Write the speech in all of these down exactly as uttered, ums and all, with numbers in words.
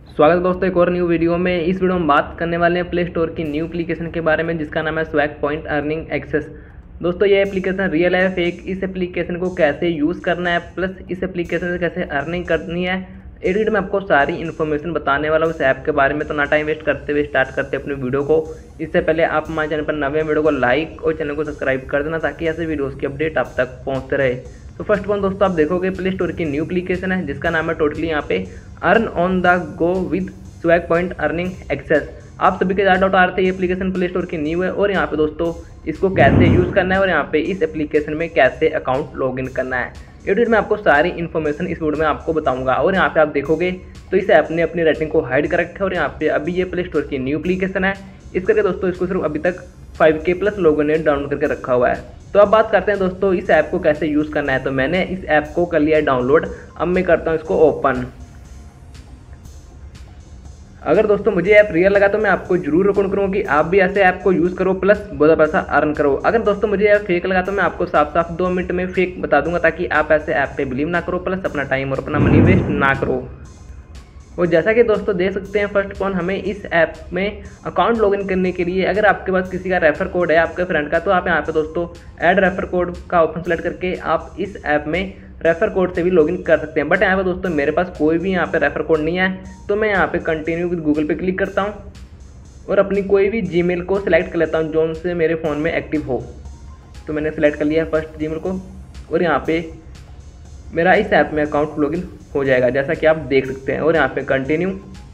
स्वागत है दोस्तों एक और न्यू वीडियो में। इस वीडियो में बात करने वाले हैं प्ले स्टोर की न्यू एप्लीकेशन के बारे में जिसका नाम है स्वैग पॉइंट अर्निंग एक्सेस। दोस्तों ये एप्लीकेशन रियल है फेक, इस एप्लीकेशन को कैसे यूज़ करना है प्लस इस एप्लीकेशन से कैसे अर्निंग करनी है, ए वीडियो में आपको सारी इन्फॉर्मेशन बताने वाला हूँ इस ऐप के बारे में। तो ना टाइम वेस्ट करते हुए स्टार्ट करते हैं अपनी वीडियो को। इससे पहले आप हमारे चैनल पर नवे वीडियो को लाइक और चैनल को सब्सक्राइब कर देना ताकि ऐसे वीडियोज़ की अपडेट आप तक पहुँचते रहे। तो फर्स्ट वन दोस्तों आप देखोगे प्ले स्टोर की न्यू एप्लीकेशन है जिसका नाम है टोटली यहाँ पे earn on the go with swag point earning access. आप सभी के डाउट आ रहे थे ये एप्लीकेशन प्ले स्टोर की न्यू है और यहाँ पे दोस्तों इसको कैसे यूज़ करना है और यहाँ पे इस एप्लीकेशन में कैसे अकाउंट लॉगिन करना है, ये वीडियो में आपको सारी इन्फॉर्मेशन इस वीडियो में आपको बताऊंगा। और यहाँ पे आप देखोगे तो इस ऐप ने अपनी रेटिंग को हाइड कर रखा है और यहाँ पे अभी ये प्ले स्टोर की न्यू एप्लीकेशन है। इस करके दोस्तों इसको सिर्फ अभी तक फाइव के प्लस लोगों ने डाउनलोड करके रखा हुआ है। तो अब बात करते हैं दोस्तों इस ऐप को कैसे यूज़ करना है। तो मैंने इस ऐप को कर लिया है डाउनलोड, अब मैं करता हूँ इसको ओपन। अगर दोस्तों मुझे ऐप रियल लगा तो मैं आपको जरूर रिकमेंड करूँगा कि आप भी ऐसे ऐप को यूज़ करो प्लस बहुत पैसा अर्न करो। अगर दोस्तों मुझे ऐप फेक लगा तो मैं आपको साफ साफ दो मिनट में फेक बता दूंगा ताकि आप ऐसे ऐप पे बिलीव ना करो प्लस अपना टाइम और अपना मनी वेस्ट ना करो। और जैसा कि दोस्तों देख सकते हैं फर्स्ट ऑफ ऑल हमें इस ऐप में अकाउंट लॉगिन करने के लिए अगर आपके पास किसी का रेफर कोड है आपके फ्रेंड का तो आप यहाँ पे दोस्तों ऐड रेफर कोड का ऑप्शन सेलेक्ट करके आप इस ऐप में रेफर कोड से भी लॉगिन कर सकते हैं। बट यहाँ पे दोस्तों मेरे पास कोई भी यहाँ पे रेफर कोड नहीं है तो मैं यहाँ पे कंटिन्यू विद गूगल पे क्लिक करता हूँ और अपनी कोई भी जीमेल को सिलेक्ट कर लेता हूँ जो उनसे मेरे फ़ोन में एक्टिव हो। तो मैंने सेलेक्ट कर लिया है फर्स्ट जीमेल को और यहाँ पे मेरा इस ऐप में अकाउंट लॉगिन हो जाएगा जैसा कि आप देख सकते हैं। और यहाँ पे कंटिन्यू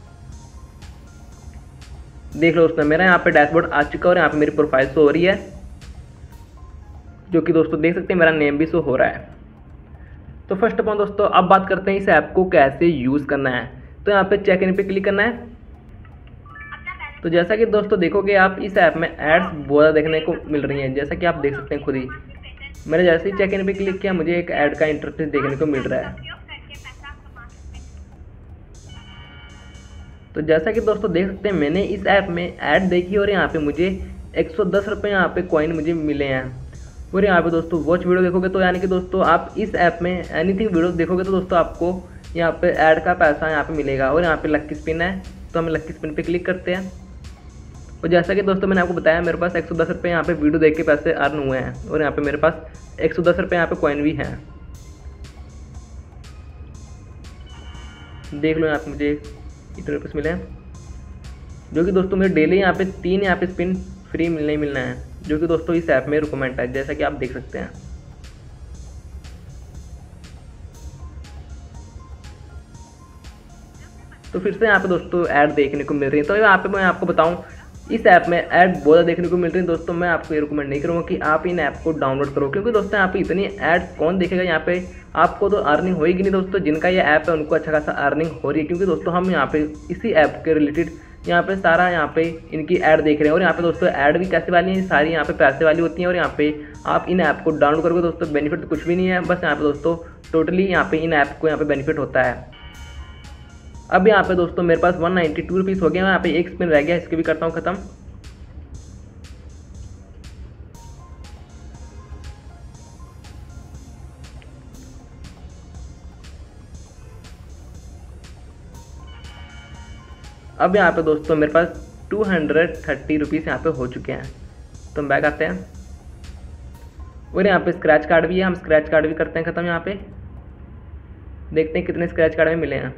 देख लो दोस्तों मेरा यहाँ पे डैशबोर्ड आ चुका है और यहाँ पे मेरी प्रोफाइल शो हो रही है जो कि दोस्तों देख सकते हैं मेरा नेम भी शो हो रहा है। तो फर्स्ट ऑफ ऑल दोस्तों अब बात करते हैं इस ऐप को कैसे यूज़ करना है। तो यहाँ पे चेक इन पे क्लिक करना है। तो जैसा कि दोस्तों देखोगे आप इस ऐप में एड्स बहुत ज़्यादा देखने को मिल रही हैं जैसा कि आप देख सकते हैं खुद ही। मैंने जैसे ही चेक इन पे क्लिक किया मुझे एक ऐड का इंटरफेस देखने को मिल रहा है। तो जैसा कि दोस्तों देख सकते हैं मैंने इस ऐप में ऐड देखी और यहाँ पे मुझे एक सौ दस रुपये यहाँ पे कॉइन मुझे मिले हैं। और यहाँ पे दोस्तों वॉच वीडियो देखोगे तो यानी कि दोस्तों आप इस ऐप में एनीथिंग वीडियो देखोगे तो दोस्तों आपको यहाँ पे ऐड का पैसा यहाँ पे मिलेगा। और यहाँ पे लक्की स्पिन है तो हम लक्की स्पिन पे क्लिक करते हैं। और जैसा कि दोस्तों मैंने आपको बताया मेरे पास एक सौ दस रुपये यहाँ पे वीडियो देख के पैसे अर्न हुए हैं और यहाँ पे मेरे पास एक सौ दस रुपये यहाँ पे कॉइन भी हैं। देख लो यहाँ पे मुझे इतने रुपये मिले हैं जो कि दोस्तों मेरे डेली यहाँ पे तीन यहाँ पे स्पिन फ्री मिलने ही मिलना है जो कि दोस्तों इस ऐप में रिकमेंड है जैसा कि आप देख सकते हैं। तो फिर से यहाँ पे दोस्तों ऐड देखने को मिल रही है। तो यहाँ पे मैं आपको बताऊँ इस ऐप में ऐड बहुत ज़्यादा देखने को मिल रही है दोस्तों। मैं आपको ये रिकमेंड नहीं करूँगा कि आप इन ऐप को डाउनलोड करो क्योंकि दोस्तों यहाँ पे इतनी ऐड कौन देखेगा। यहाँ पे आपको तो अर्निंग होएगी नहीं दोस्तों। जिनका ये ऐप है उनको अच्छा खासा अर्निंग हो रही है क्योंकि दोस्तों हम यहाँ पे इसी ऐप के रिलेटेड यहाँ पे सारा यहाँ पे इनकी ऐड देख रहे हैं। और यहाँ पे दोस्तों ऐड भी कैसे वाली हैं, सारी यहाँ पे पैसे वाली होती हैं। और यहाँ पे आप इन ऐप को डाउनलोड करोगे दोस्तों बेनिफिट तो कुछ भी नहीं है, बस यहाँ पे दोस्तों टोटली यहाँ पे इन ऐप को यहाँ पे बेनिफिट होता है। अब यहाँ पे दोस्तों मेरे पास वन नाइन्टी टू रुपीज़ हो गया, यहाँ पे एक स्पिन रह गया, इसके भी करता हूँ ख़त्म। अब यहाँ पे दोस्तों मेरे पास टू हंड्रेड थर्टी रुपीज़ यहाँ पे हो चुके हैं। तो हम बैक आते हैं और यहाँ पे स्क्रैच कार्ड भी है, हम स्क्रैच कार्ड भी करते हैं ख़त्म। यहाँ पे देखते हैं कितने स्क्रैच कार्ड में मिले हैं।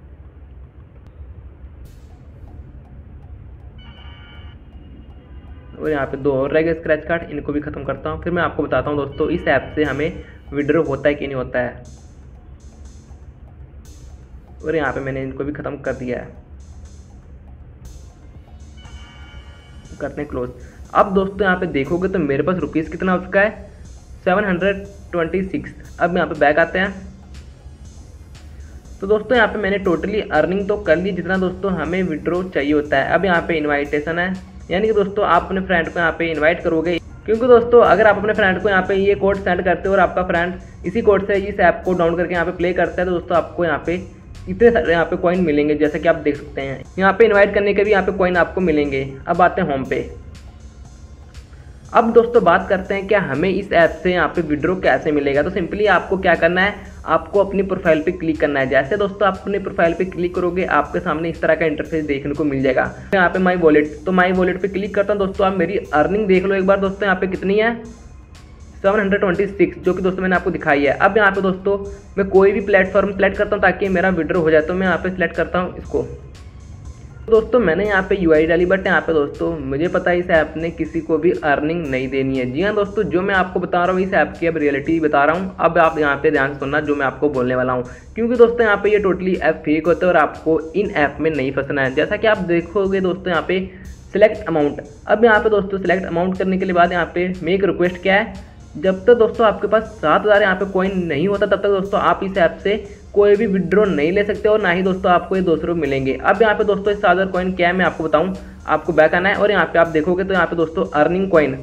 और यहाँ पे दो और रह गए स्क्रैच कार्ड, इनको भी ख़त्म करता हूँ। फिर मैं आपको बताता हूँ दोस्तों इस ऐप से हमें विड्रॉ होता है कि नहीं होता है। और यहाँ पे मैंने इनको भी ख़त्म कर दिया है, करते हैं क्लोज। अब दोस्तों यहाँ पे देखोगे तो मेरे पास रुपीज़ कितना हो चुका है, सेवन हंड्रेड ट्वेंटी सिक्स। अब यहाँ पे बैक आते हैं। तो दोस्तों यहाँ पे मैंने टोटली अर्निंग तो कर ली जितना दोस्तों हमें विड्रॉ चाहिए होता है। अब यहाँ पे इनवाइटेशन है यानी कि दोस्तों आप अपने फ्रेंड को यहाँ पे इनवाइट करोगे क्योंकि दोस्तों अगर आप अपने फ्रेंड को यहाँ पे ये कोड सेंड करते हो और आपका फ्रेंड इसी कोड से इस ऐप को डाउनलोड करके यहाँ पे प्ले करता है तो दोस्तों आपको यहाँ पे इतने सारे यहाँ पे कॉइन मिलेंगे जैसा कि आप देख सकते हैं। यहाँ पे इनवाइट करने के भी यहाँ पे कॉइन आपको मिलेंगे। अब आते हैं होम पे। अब दोस्तों बात करते हैं क्या हमें इस ऐप से यहाँ पे विड्रॉ कैसे मिलेगा। तो सिंपली आपको क्या करना है, आपको अपनी प्रोफाइल पे क्लिक करना है। जैसे दोस्तों आप अपनी प्रोफाइल पे क्लिक करोगे आपके सामने इस तरह का इंटरफेस देखने को मिल जाएगा। यहाँ पे माई वॉलेट, तो माई वॉलेट पे क्लिक करता हूँ। दोस्तों आप मेरी अर्निंग देख लो एक बार दोस्तों, यहाँ पे कितनी है सेवन हंड्रेड ट्वेंटी सिक्स, जो कि दोस्तों मैंने आपको दिखाई है। अब यहाँ पे दोस्तों मैं कोई भी प्लेटफॉर्म सेलेक्ट करता हूँ ताकि मेरा विड्रॉ हो जाए। तो मैं यहाँ पे सिलेक्ट करता हूँ इसको। दोस्तों मैंने यहाँ पे यूआई डाली, बट यहाँ पे दोस्तों मुझे पता है इस ऐप ने किसी को भी अर्निंग नहीं देनी है। जी हाँ दोस्तों, जो मैं आपको बता रहा हूँ इस ऐप की अब रियलिटी बता रहा हूँ। अब आप यहाँ पे ध्यान सुनना जो मैं आपको बोलने वाला हूँ, क्योंकि दोस्तों यहाँ पे ये टोटली ऐप फेक होता है और आपको इन ऐप में नहीं फंसना है। जैसा कि आप देखोगे दोस्तों यहाँ पे सिलेक्ट अमाउंट, अब यहाँ पे दोस्तों सिलेक्ट अमाउंट करने के बाद यहाँ पे मेक रिक्वेस्ट क्या है, जब तक दोस्तों आपके पास सात हज़ार यहाँ पे कॉइन नहीं होता तब तक दोस्तों आप इस ऐप से कोई भी विड्रॉ नहीं ले सकते और ना ही दोस्तों आपको ये दो सौ रुपये मिलेंगे। अब यहाँ पे दोस्तों इस सात हज़ार कॉइन क्या है मैं आपको बताऊँ, आपको बैक आना है और यहाँ पे आप देखोगे तो यहाँ पे दोस्तों अर्निंग कॉइन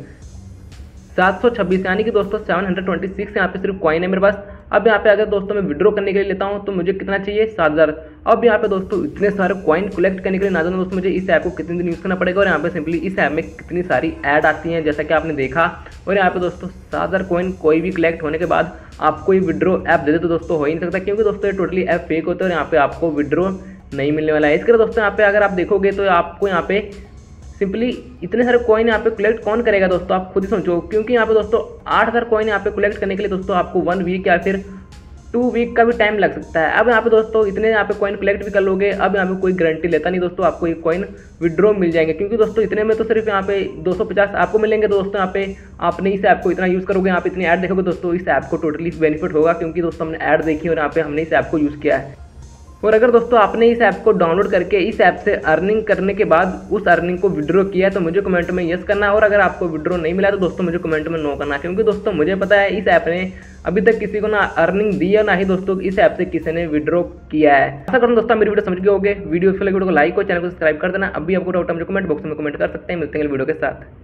सात सौ छब्बीस यानी कि दोस्तों सेवन हंड्रेड ट्वेंटी सिक्स यहाँ पे सिर्फ कॉइन है मेरे पास। अब यहाँ पे अगर दोस्तों मैं विड्रॉ करने के लिए लेता हूँ तो मुझे कितना चाहिए, सात हज़ार। अब यहाँ पे दोस्तों इतने सारे कॉइन कलेक्ट करने के लिए ना जानो दोस्तों मुझे इस ऐप को कितने दिन यूज़ करना पड़ेगा और यहाँ पे सिंपली इस ऐप में कितनी सारी ऐड आती हैं जैसा कि आपने देखा। और यहाँ पे दोस्तों सात हज़ार कॉइन कोई भी कलेक्ट होने के बाद आपको ये विड्रॉ ऐप दे दे तो दोस्तों हो ही नहीं सकता, क्योंकि दोस्तों ये टोटली ऐप फेक होता है और यहाँ पे आपको विड्रॉ नहीं मिलने वाला है। इसके लिए दोस्तों यहाँ पे अगर आप देखोगे तो आपको यहाँ पे सिंपली इतने सारे कॉइन यहाँ पे कलेक्ट कौन करेगा दोस्तों, आप खुद ही समझो। क्योंकि यहाँ पे दोस्तों आठ हज़ार कॉइन यहाँ पे कलेक्ट करने के लिए दोस्तों आपको वन वीक या फिर टू वीक का भी टाइम लग सकता है। अब यहाँ पे दोस्तों इतने यहाँ पे कॉइन कलेक्ट भी कर लोगे, अब यहाँ पे कोई गारंटी लेता नहीं दोस्तों आपको ये कॉइन विड्रॉ मिल जाएंगे, क्योंकि दोस्तों इतने में तो सिर्फ यहाँ पे दो सौ पचास आपको मिलेंगे। तो दोस्तों यहाँ पे आपने इस ऐप को इतना यूज़ करोगे, यहाँ पे इतनी ऐड देखोगे दोस्तों इस ऐप को टोटली बेनिफिट होगा, क्योंकि दोस्तों हमने ऐड देखी और यहाँ पे हमने इस ऐप को यूज़ किया है। और अगर दोस्तों आपने इस ऐप को डाउनलोड करके इस ऐप से अर्निंग करने के बाद उस अर्निंग को विड्रॉ किया है तो मुझे कमेंट में यस करना है, और अगर आपको विड्रॉ नहीं मिला तो दोस्तों मुझे कमेंट में नो करना है, क्योंकि दोस्तों मुझे पता है इस ऐप ने अभी तक किसी को ना अर्निंग दी है ना ही दोस्तों इस ऐप से किसी ने विड्रॉ किया है। ऐसा करूँ दोस्तों मेरी वीडियो समझ गए होगे। वीडियो अच्छी लगी वीडियो को लाइक और चैनल को सब्सक्राइब कर देना। अभी आपको डाउट है मुझे कमेंट बॉक्स में कमेंट कर सकते हैं। मिलते हैं वीडियो के साथ।